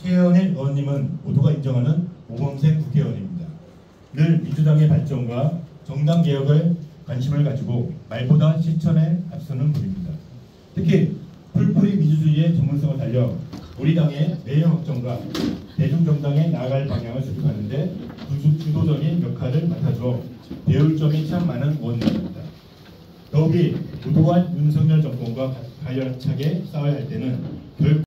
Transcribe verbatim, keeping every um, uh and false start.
최현일 의원님은 모두가 인정하는 모범생 국회의원입니다. 늘 민주당의 발전과 정당 개혁을 관심을 가지고 말보다 실천에 앞서는 분입니다. 특히 풀뿌리 민주주의의 전문성을 달려 우리 당의 내용 확정과 대중정당에 나아갈 방향을 수립하는데 주도적인 역할을 맡아줘 배울 점이 참 많은 의원입니다. 더욱이 무도한 윤석열 정권과 가열차게 싸워야 할 때는 결